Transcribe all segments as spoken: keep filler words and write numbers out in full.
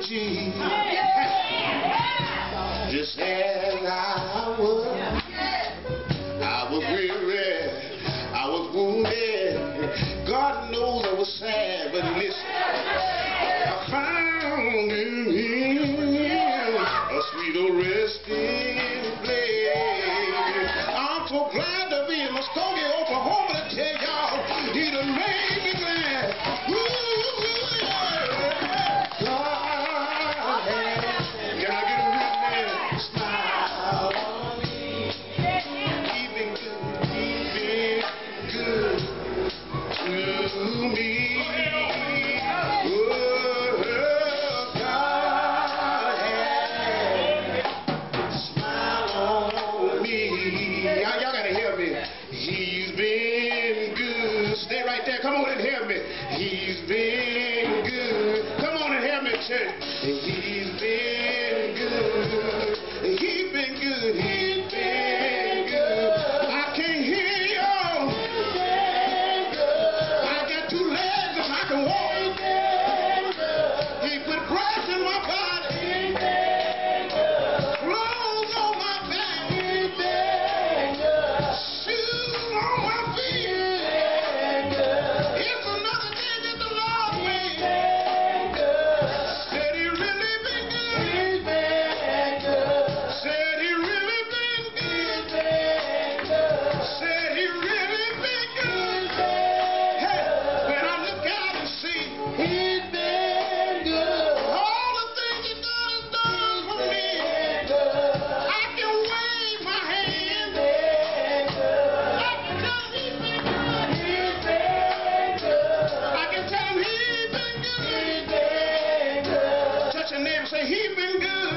Jesus. Just as I was, I was weary, I was wounded. God knows I was sad, but listen, I found in Him a sweet resting place. I'm so glad to be in Muskogee, Oklahoma, to tell y'all He done made me glad. Ooh, yeah. God has, can I get a witness? Smile on me. He's been good, He's been good to me. Oh, God has smiled on me. Y'all gotta hear me. He's been good. Stay right there. Come on and hear me. He's been good. Come on and hear me, church. He's been good. He's been good. He's been good. I can't hear y'all. I got two legs and I can walk. He put breath in my body. Clothes on my back. Shoes on my feet. It's another day that the Lord made. Said He really been good. Said He really been good. Said He really been good. Hey, when I look out and see He's been good, all the things He done is done for me. I can wave my hand. I can tell Him He's been good. I can tell Him He's been good. Touch your neighbor, say He's been good.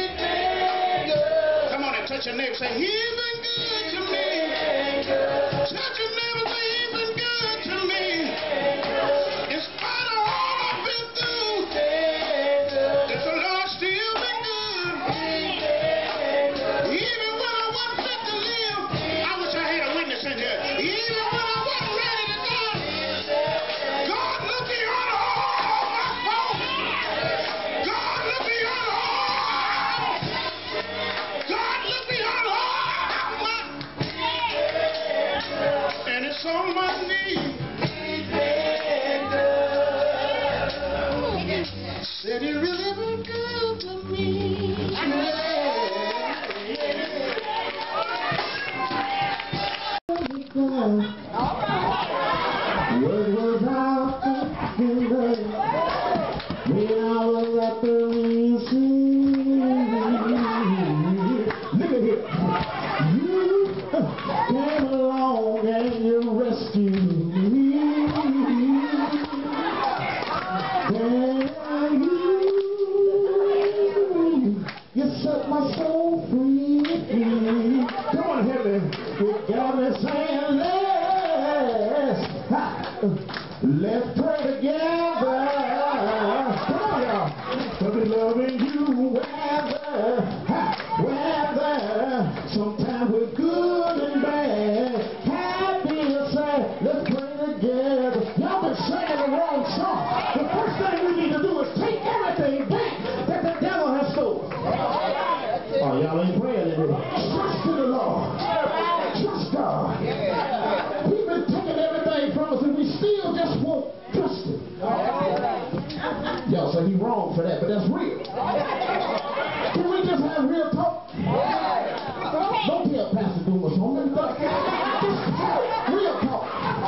Come on and touch your neighbor, say He's been good to me. Touch your neighbor, say He's been good to me. In spite of all I've been through, that the Lord still been good. Even when I wasn't fit to live, I wish I had a witness in here. Even when I wasn't ready to die, God looked beyond all my faults. God looked beyond all. God looked beyond all my. And it's on my knees. Said He really been good to me. What was I thinking of when I was at the receive? Look at here. You came along and you rescued me. And you, you set my soul free. Come on, hear me. You got me saying, let's, ha, let's pray together. Come on, y'all. I'll be loving you whether, ha, whether. Sometimes we're good and bad, happy or sad. Let's pray together. Y'all been singing the wrong song. The first thing we need to do is take everything back that the devil has stolen. Oh, y'all ain't praying today. Trust in the Lord. Trust God. He's been taking everything from us and we still just won't trust Him. Y'all say He's wrong for that, but that's real. Can we just have real talk? Don't tell Pastor Dumas home. Just have real talk.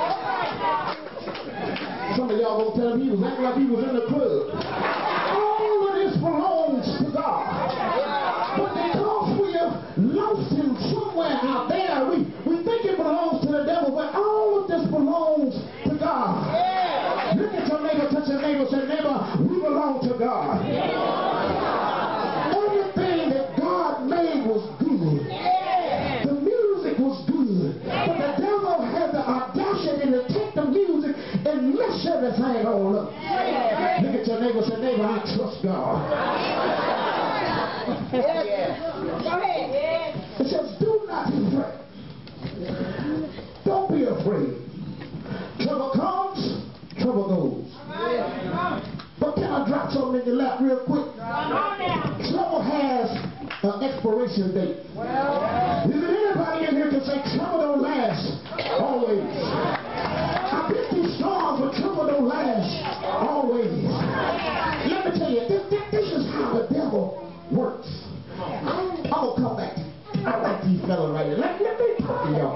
Some of y'all gonna tell him he was acting like he was in the club. All of this belongs to God. But because we have lost Him somewhere out there, we, we think it belongs to the devil, but all of this belongs to God. Look at your neighbor, touch your neighbor, say, neighbor, we belong to God. Everything that God made was good. The music was good. But the devil had the audacity to take the music and mess everything all up. Look at your neighbor, say, neighbor, I trust God. Yes. Go ahead. It says, do not be afraid. Don't be afraid. Trouble comes, trouble goes. But can I drop some trouble in your lap real quick. Trouble has an expiration date. Is there anybody in here can say trouble don't last always? I've been through storms, but trouble don't last always. Let me tell you, this, this, this is how the devil works. I'm gonna come back. I like these fellas right here. Let, let me talk to y'all.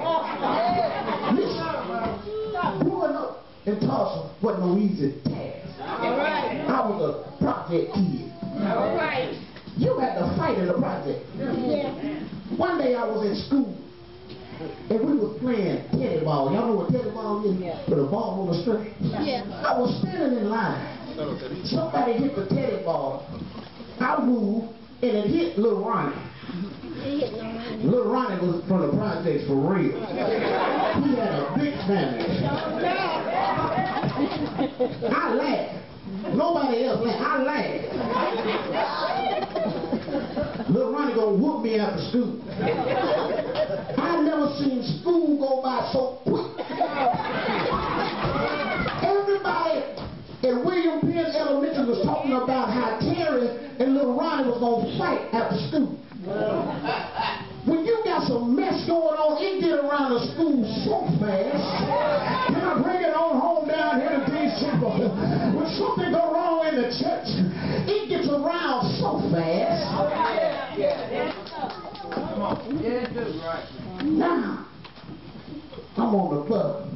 Listen, growing up in Tulsa wasn't no easy task. I was a project kid. You had to fight in the project. One day I was in school and we was playing teddy ball. Y'all know what teddy ball is? With a ball on the string. I was standing in line. Somebody hit the teddy ball. I moved and it hit Little Ronnie. Little Ronnie was from the projects for real. He had a big family. I laughed. Nobody else laughed. I laughed. Little Ronnie gonna whoop me after school. I never seen school go by so quick. Everybody in William Penn Elementary was talking about how Terry and Little Ronnie was gonna fight after school. When you got some mess going on, it get around the school so fast. Can I bring it on home down here to D C? When something go wrong in the church, it gets around so fast. Now, I'm on the bus.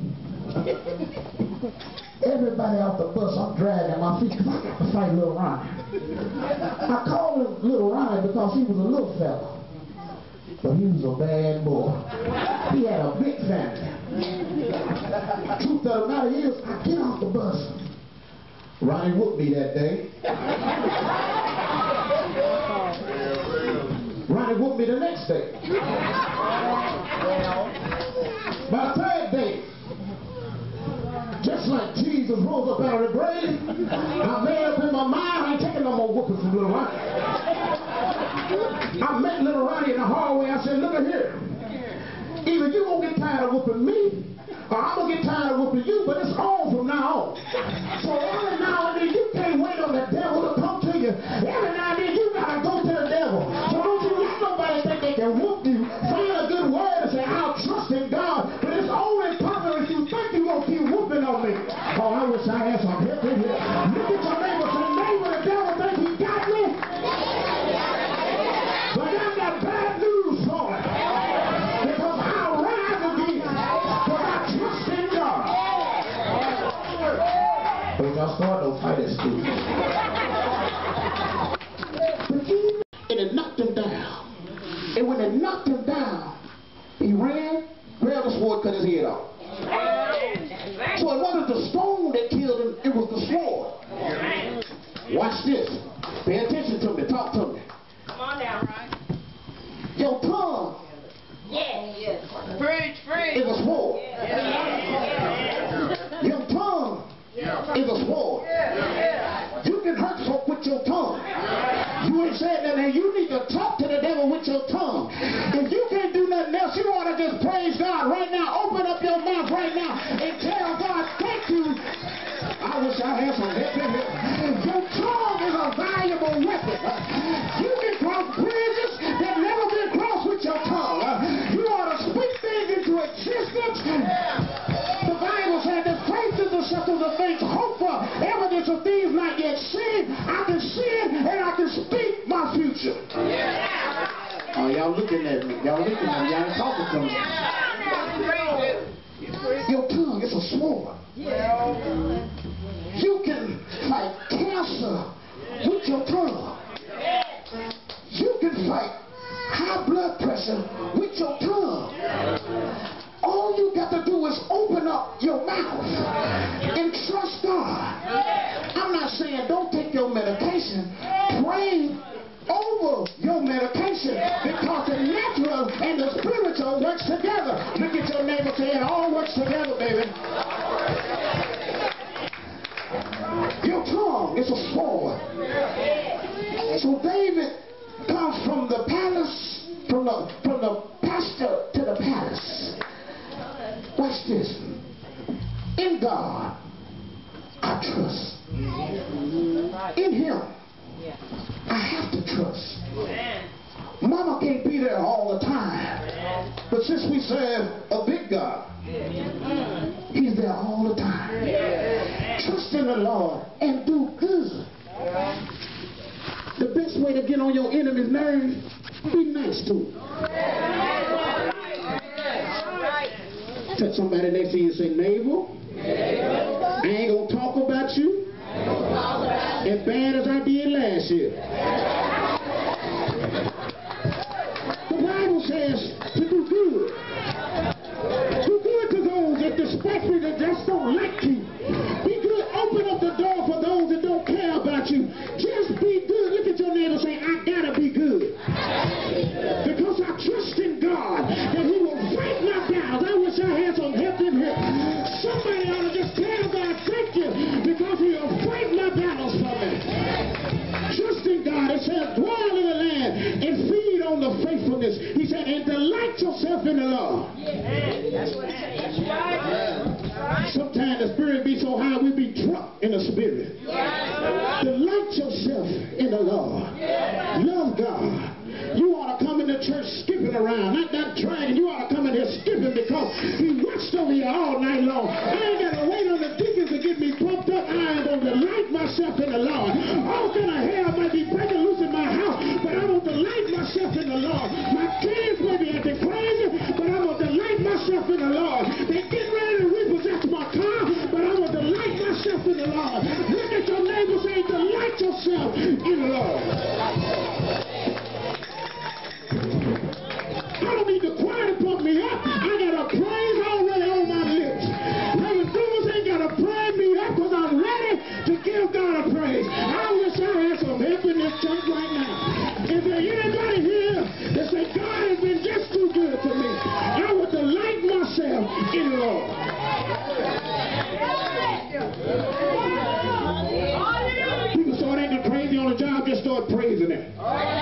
Everybody off the bus, I'm dragging my feet because I got to fight Little Ronnie. I called him Little Ronnie because he was a little fella. But he was a bad boy. He had a big family. Truth of the matter is, I get off the bus. Ronnie whooped me that day. Ronnie whooped me the next day. By the third day, just like Jesus rose up out of the grave, I made up in my mind I ain't taking no more whooping from Little Ronnie. I met Little Ronnie in the hallway. I said, look at here. Either you gonna get tired of whooping me, or I'm gonna get tired of whooping you, but it's on from now on. So every now and then you can't wait on the devil to come to you. Every now and then you gotta go to the devil. So don't you let nobody think they can whoop you. Find a good word and say, I'll trust in God. But it's only perfect if you think you're gonna keep whooping on me. Oh, I wish I had some help in here. Look at your neighbor and say, neighbor, the devil think he got me. But I got bad news for him. Because I'll rise again. Because I trust in God. But y'all start no fight at school. But he, and it knocked him down. And when it knocked him down, he ran, grabbed the sword, cut his head off. So it wasn't the stone that killed him, it was the sword. Watch this. Pay attention to me. Talk to me. Come on down, right? Your tongue. Yes. Yes. Preach, preach. Is a sword. Yeah. Your tongue Yeah. is a sword. Yeah. You can hurt folk with your tongue. You ain't said that, and you need to talk to the devil with your tongue. If you can't do nothing else, you ought to just praise God right now. Open up your mouth right now and tell God, thank you. I wish I had some help in here. Your tongue is a valuable weapon. You can cross bridges that never been crossed with your tongue. You ought to speak things into existence. The Bible said that faith is the substance of things hoped for, evidence of things not yet seen. I can see it and I can speak my future. Oh, y'all looking at me. Y'all looking at me. Y'all ain't talking to me. Your tongue is a sword. You can fight cancer with your tongue. You can fight high blood pressure with your tongue. All you got to do is open up your mouth and trust God. I'm not saying don't take your medication. Pray over your medication because the natural and the spiritual works together. Look at your neighbor say it all works together, baby. Your tongue is a sword. So David comes from the palace, from the from the pasture to the palace. Watch this. In God I trust. In Him trust. Mama can't be there all the time. But since we serve a big God, He's there all the time. Trust in the Lord and do good. The best way to get on your enemy's nerves, be nice to him. Touch somebody next to you and say, neighbor, I ain't going to talk about you as bad as I did last year. The Bible says to do good. Do good to those that despitefully that just don't like you. Be good. Open up the door for those that don't care about you. Just be good. Look at your neighbor and say, I gotta be good. Because I trust in God that He will fight my battles. I wish I had some help in here. Somebody ought to just tell God, thank you, because He will fight my battles for me. Trust in God. It says, dwell in the land and feed on the faithfulness. He said, and delight yourself in the Lord. That's what it says. Right. Sometimes the spirit be so high we be drunk in the spirit. Delight yourself in the Lord. Love God. You ought to come into church skipping around, not that dragging. You ought to come in here skipping because He watched over here all night long. I ain't got to wait on the deacons to get me pumped up. I am going to delight myself in the Lord. All kind of hell might be breaking loose in my house, but I'm going to delight myself in the Lord. My kids may be acting crazy, but I'm going to delight myself in the Lord. They get ready to repossess my car, but I'm going to delight myself in the Lord. Look at your neighbor, say, delight yourself in the Lord. I don't need the choir to pump me up. I got a praise already on my lips. Reverend Dumas ain't got to praise me up because I'm ready to give God a praise. I wish I had some help in this church right now. Is there anybody here that say God has been just too good to me? I would delight myself in the Lord. People start acting crazy on the job, just start praising Him.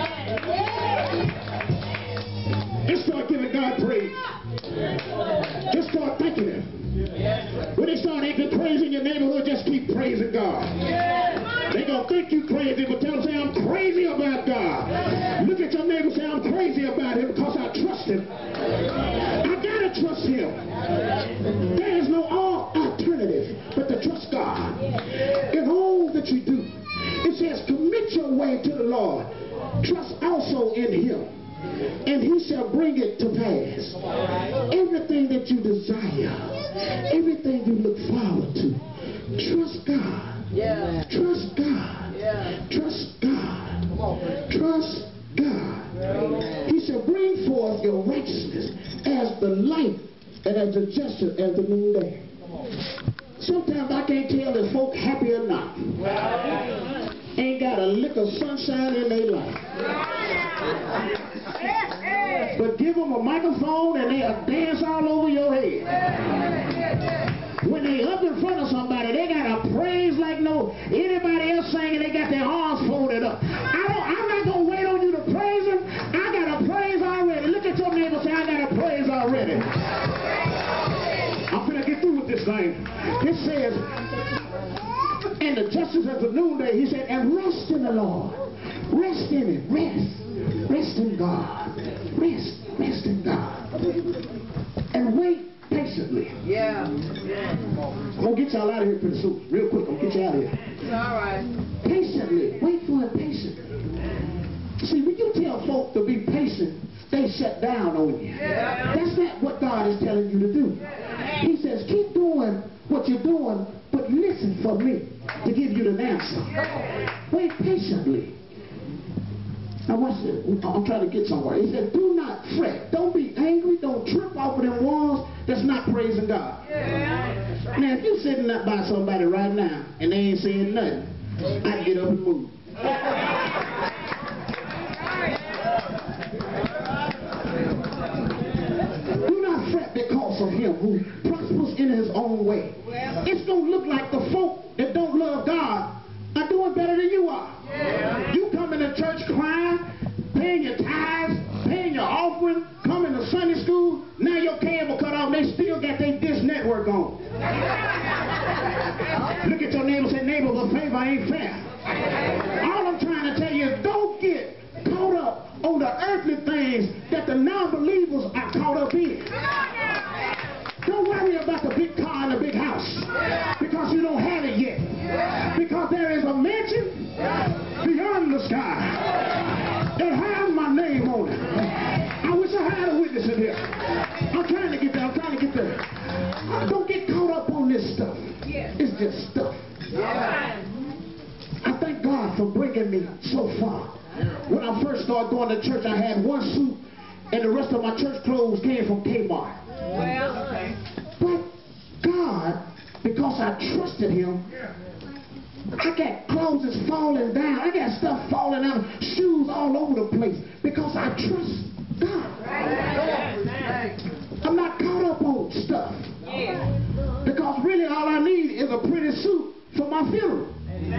Just start giving God praise. Just start thanking Him. When they start acting crazy in your neighborhood, just keep praising God. They're going to think you crazy, but tell them, say, I'm crazy about God. Look at your neighbor, say, I'm crazy about Him because I trust Him. I got to trust Him. There is no alternative but to trust God. In all that you do, it says, commit your way to the Lord. Trust also in Him, and He shall bring it to pass. Everything that you desire, everything you look forward to, trust God. Yeah. Trust God. Yeah. Trust God. Trust God. He shall bring forth your righteousness as the light and as the justice as the noonday. Sometimes I can't tell if folk happy or not. Ain't got a lick of sunshine in their life. But give them a microphone and they'll dance all over your head. When they up in front of somebody, they got a praise like no anybody else singing. They got their arms folded up. I don't, I'm not going to wait on you to praise Him. I got a praise already. Look at your neighbor, say, I got a praise already. I'm going to get through with this thing. It says, and the justice of the noonday, He said, and rest in the Lord. Rest in it. Rest. Rest in God. Rest. Rest in God. And wait patiently. Yeah. I'm going to get y'all out of here pretty soon. Real quick, I'm going to get you out of here. It's all right. Patiently. Wait for it patiently. See, when you tell folk to be patient, they shut down on you. Yeah. That's not what God is telling you to do. He says, keep doing what you're doing, but listen for me to give you the answer. Wait patiently. Now watch this. I'm trying to get somewhere. He said, do not fret. Don't be angry. Don't trip off of them walls. That's not praising God. Yeah. Now, if you're sitting up by somebody right now and they ain't saying nothing, I'd get up and move. Do not fret because of him who prospers in his own way. It's going to look like the folk that don't love God are doing better than you are. Yeah. You come into church crying, paying your tithes, paying your offering, coming to Sunday school, now your cable cut off, they still got their dish network on. Look at your neighbor and say, neighbor, the favor ain't fair. All I'm trying to tell you is don't get things that the non-believers are caught up in. Don't worry about the big car and the big house because you don't have it yet. Because there is a mansion beyond the sky that has my name on it. I wish I had a witness in here. I'm trying to get there. I'm trying to get there. Don't get caught up on this stuff. It's just stuff. I thank God for bringing me so far. When I first started going to church, I had one suit and the rest of my church clothes came from Kmart. Well, but God, because I trusted him, I got clothes that's falling down. I got stuff falling out, shoes all over the place because I trust God. I'm not caught up on stuff. Because really all I need is a pretty suit for my funeral.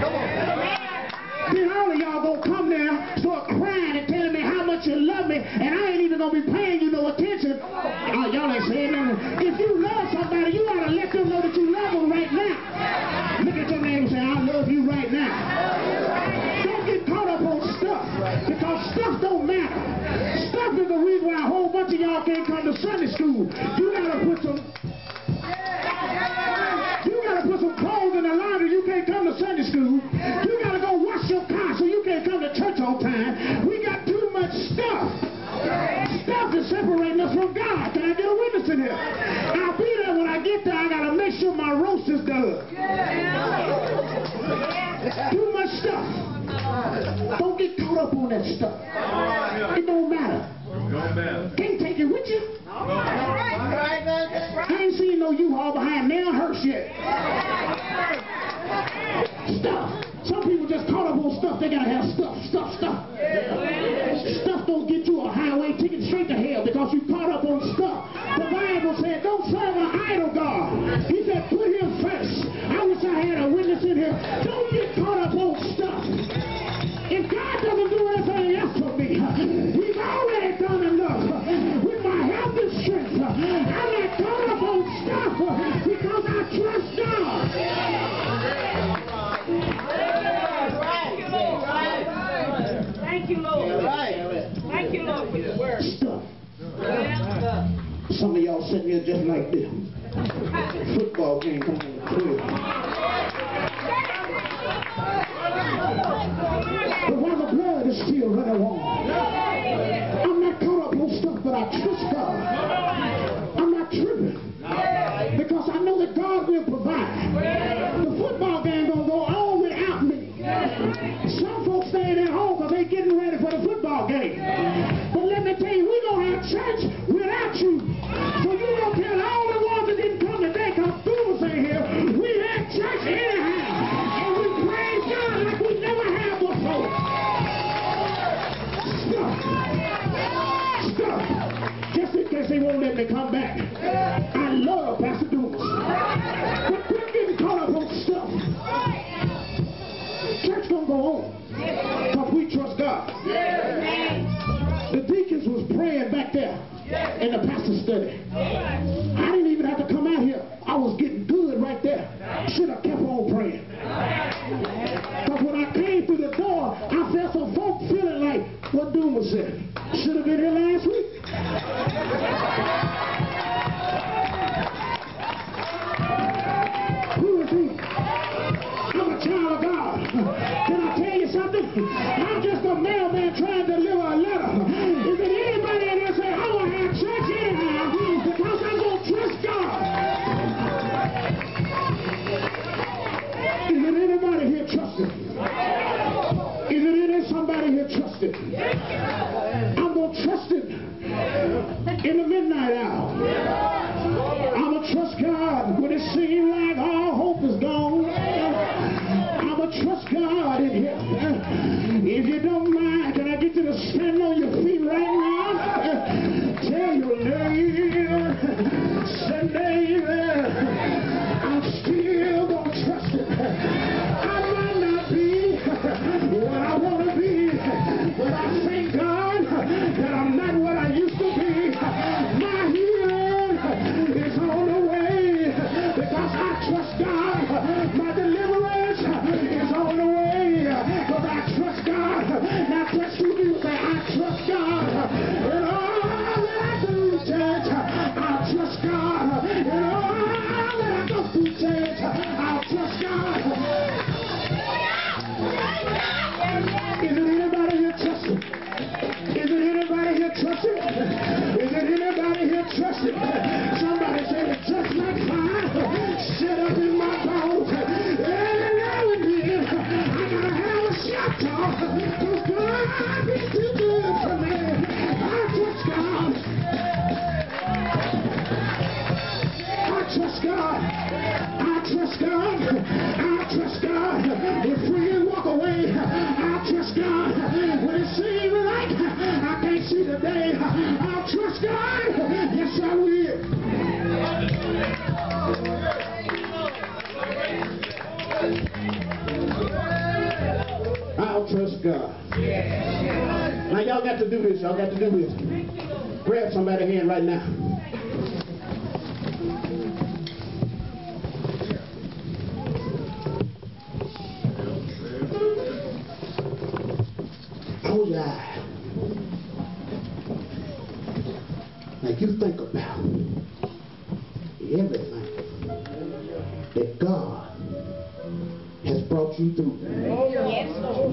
Then all of y'all gonna come there, start crying and telling me how much you love me, and I ain't even gonna be paying you no attention. Oh, y'all ain't saying nothing. If you love somebody, you ought to let them know that you love them right now. Look at your neighbor and say, I love you right now. Don't get caught up on stuff, because stuff don't matter. Stuff is the reason why a whole bunch of y'all can't come to Sunday school. You gotta put some You gotta put some clothes in the laundry. You can't come to Sunday school. You gotta go wash your car so you can't come to church on time. We got too much stuff. Stuff is separating us from God. Can I get a witness in here? I'll be there when I get there. I gotta make sure my roast is done. Too much stuff. Don't get caught up on that stuff. It don't matter. Can't take it with you. I ain't seen no U-Haul behind Nell Hurst yet. Stuff. Some people just caught up on stuff. They gotta have stuff, stuff, stuff. Stuff don't get you a highway ticket straight to hell because you caught up on stuff. The Bible said, don't serve an idol God. He said, put him first. I wish I had a witness in here. Don't get caught up on stuff. If God doesn't do anything else for me, he's already done enough. With my health and strength, I'm not caught up on stuff because I trust God. thank you, Lord. Thank you, Lord, for your word. Stuff. Some of y'all sitting here just like this. Football game coming in the crib. But while the blood is still running warm, I'm not caught up on stuff, but I trust God. I'm not tripping because I know that God will provide. The football game gonna go on without me. Some folks staying at home because they getting ready for the football game. But let me tell you, we're gonna have church without you. So you gonna tell all the ones that didn't come today because students ain't here. We had church anyhow. And we praise God like we never have before. Stuff. Stuff. Just in case they won't let me come back. I love Pastor Dumas. But quit getting caught up on stuff. Church gonna go on. Because we trust God. The deacons was praying back there in the pastor's study. I didn't even have to come out here. I was getting good right there. Should have kept on praying. Because when I came through the door, I felt some folk feeling like what Dumas said. Should have been here last week. Who is he? I'm a child of God. Can I tell you something? I'm just a mailman trying to deliver a letter. Is there anybody in here say, I want to have church anyhow because I'm going to trust God? Is there anybody here trusting? Is there any somebody here trusting? I'm going to trust him in the midnight hour. I'm going to trust God when it seems like all hope is gone. I'm going to trust God in here. If you don't mind, can I get you to stand on your feet right now? Tell your neighbor, say neighbor, I'm still going to trust him. I might not be what I want to be, but I thank God that I'm not what I used to be. My healing today, I'll trust God. Yes, I will. I'll trust God. Now y'all got to do this. Y'all got to do this. Grab somebody's hand right now. Close your eyes. Now you think about everything that God has brought you through. Yes, Lord.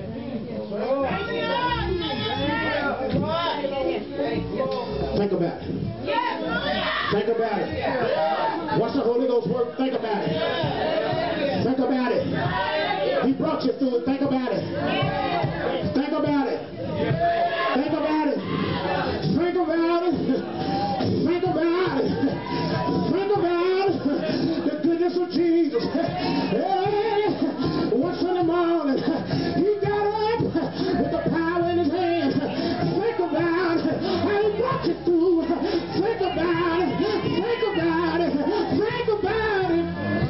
Think about it. Think about it. What's the Holy Ghost word? Think about it. Think about it. He brought you through it. Think about it. Think about it. Think about it. Think about it. Think about it. Think about it. The goodness of Jesus. Hey, once in the morning, he got up with the power in his hand. Think about it. How he brought you through. Think about it. Think about it. Think about it.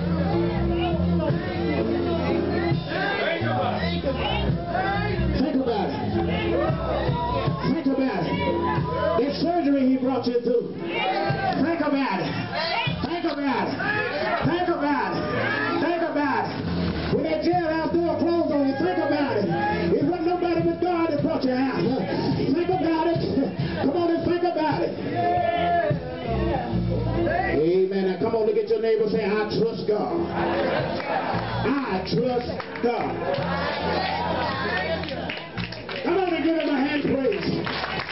Think about it. Think about it. That surgery he brought you through. Think about it. Think about it. Think about it. Think about it. When that jailhouse door closed on you, think about it. It wasn't nobody but God that brought you out. Think about it. Come on and think about it. Amen. Now come on, look at your neighbor and say, I trust God. I trust God. Come on and give him a hand praise.